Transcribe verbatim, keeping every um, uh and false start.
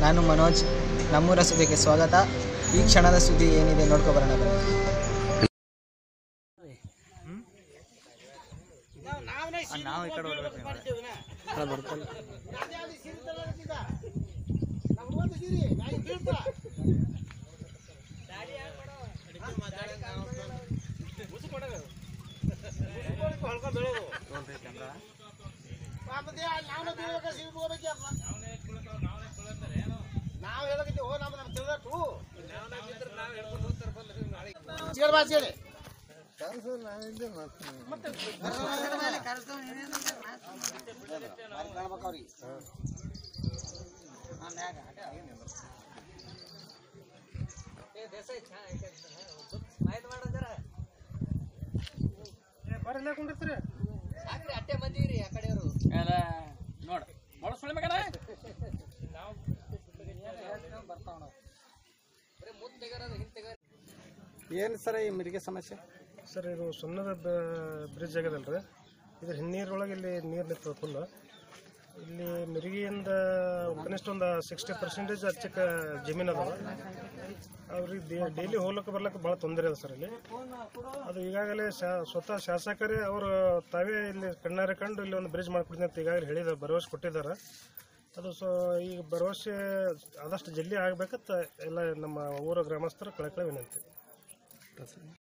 ನಾನು ಮನೋಜ್. ನಮ್ಮೂರ ಸುದ್ದಿಗೆ ಸ್ವಾಗತ. ಈ ಕ್ಷಣದ ಸುದ್ದಿ ಏನಿದೆ ನೋಡ್ಕೊಬರೋಣ ಬನ್ನಿ. ನಾವು ಈ ಕಡೆ ಅಟ್ಟೆ ಬಂದಿವ್ರಿ ಆ ಕಡೆಯವರು ನೋಡ ಏನು ಸರ್ ಈ ಮಿರಿಗೆ ಸಮಸ್ಯೆ? ಸರ್ ಇದು ಸುಣ್ಣದ ಬ್ರಿಡ್ಜ್ ಆಗ್ಯದಲ್ರಿ, ಇದ್ರ ಹಿನ್ನೀರೊಳಗೆ ಇಲ್ಲಿ ನೀರು ನಿಂತದ ಫುಲ್. ಇಲ್ಲಿ ಮಿರಿಗಿಯಿಂದ ಕನಿಷ್ಠ ಒಂದು ಸಿಕ್ಸ್ಟಿ ಪರ್ಸೆಂಟೇಜ್ ಅಚ್ಚಕ್ಕ ಜಮೀನು ಅದಾವ. ಅವ್ರಿಗೆ ಡೈಲಿ ಹೋಗ್ಲಿಕ್ಕೆ ಬರ್ಲಿಕ್ಕೆ ಭಾಳ ತೊಂದರೆ ಅದ ಸರ್ ಇಲ್ಲಿ. ಅದು ಈಗಾಗಲೇ ಶಾ ಸ್ವತಃ ಶಾಸಕರೇ ಅವರು ತಾವೇ ಇಲ್ಲಿ ಕಣ್ಣಾರೆ ಕಂಡು ಇಲ್ಲಿ ಒಂದು ಬ್ರಿಡ್ಜ್ ಮಾಡ್ಕೊಡ್ತೀನಿ ಅಂತ ಈಗಾಗಲೇ ಹೇಳಿದ್ದಾರೆ, ಭರವಸೆ ಕೊಟ್ಟಿದ್ದಾರೆ. ಅದು ಸೊ ಈಗ ಭರವಸೆ ಆದಷ್ಟು ಜಲ್ದಿ ಆಗ್ಬೇಕಂತ ಎಲ್ಲ ನಮ್ಮ ಊರ ಗ್ರಾಮಸ್ಥರ ಕಳಕಳಿ ವಿನಂತಿ.